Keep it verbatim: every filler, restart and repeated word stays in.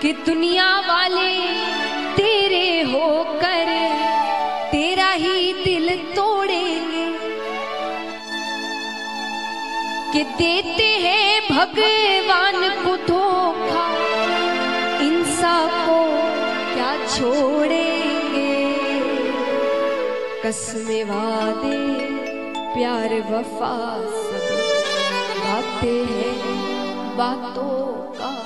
कि दुनिया वाले तेरे होकर तेरा ही दिल तोड़ेंगे, कि देते हैं भगवान को धोखा, इंसान को क्या छोड़ेंगे। कसमें वादे प्यार वफा सब बातें हैं बातों का